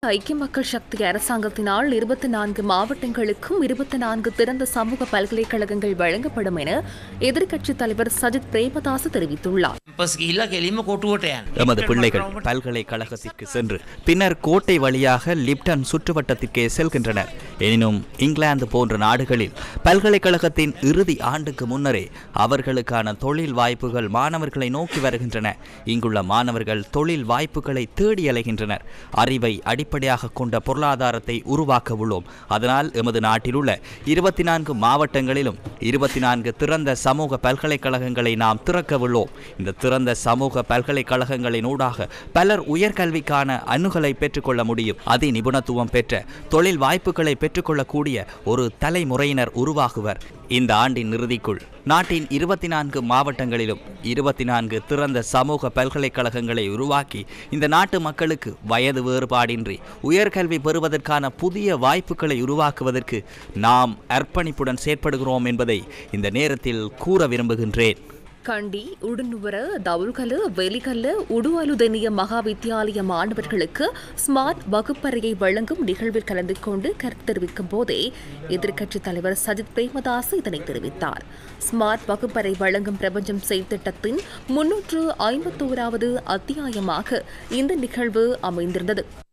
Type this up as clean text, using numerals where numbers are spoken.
ஐக்கிய மக்கள் சக்தி அரசாங்கத்தினால் 24 மாவட்டங்களுக்கும் 24 திறந்த சமூக பல்கலைக்கழகங்கள் வழங்கப்படும் என எதிர்க்கட்சித் தலைவர் சஜித் பிரேமதாச தெரிவித்துள்ளார். எமது பிள்ளைகள் பல்கலைக்கழகத்திற்கு சென்று பின்னர் கோட்டை வழியாக லிப்டன் சுற்றுவட்டத்திற்கே செல்கின்றனர். எனினும் இங்கிலாந்து போன்ற நாடுகளில் பல்கலைக்கழகத்தின் இறுதி ஆண்டுக்கு முன்னரே அவர்களுக்கான தொழில் வாய்ப்புகள் மாணவர்களை நோக்கி வருகின்றன. இங்குள்ள மாணவர்கள் தொழில் வாய்ப்புகளை தேடி அலைகின்றனர். அறிவை அடிப்படையாக கொண்ட பொருளாதாரத்தை உருவாக்க உள்ளோம். அதனால் எமது நாட்டில் உள்ள 24 மாவட்டங்களிலும் 24 திறந்த சமூக பல்கலைக்கழகங்களை நாம் திறக்க உள்ளோம். இந்த திறந்த சமூக பல்கலைக்கழகங்களின் ஊடாக பலர் உயர்கல்விக்கான அணுகலை பெற்றுக்கொள்ள முடியும். அதி நிபுணத்துவம் பெற்ற தொழில் வாய்ப்புகளை பெற்றுக்கொள்ளக்கூடிய ஒரு தலைமுறையினர் உருவாகுவர். இந்த ஆண்டின் இறுதிக்குள் நாட்டின் 24 மாவட்டங்களிலும் 24 திறந்த சமூக பல்கலைக்கழகங்களை உருவாக்கி இந்த நாட்டு மக்களுக்கு வயது வேறுபாடின்றி உயர்கல்வி பெறுவதற்கான புதிய வாய்ப்புகளை உருவாக்குவதற்கு நாம் அர்ப்பணிப்புடன் செயற்படுகிறோம் என்பதை இந்த நேரத்தில் கூற விரும்புகின்றேன். கண்டி, உடுநுவர, தவுல்கல, வெலிகல்ல, உடுஅலுதெனிய மகா வித்தியாலய மாணவர்களுக்கு ஸ்மார்ட் வகுப்பறையை வழங்கும் நிகழ்வில் கலந்து கொண்டு கருத்து தெரிவிக்கும் போதே எதிர்க்கட்சித் தலைவர் சஜித் பிரேமதாஸ் இதனை தெரிவித்தார். ஸ்மார்ட் வகுப்பறை வழங்கும் பிரபஞ்சம் செயற்திட்டத்தின் 351வது அத்தியாயமாக இந்த நிகழ்வு அமைந்திருந்தது.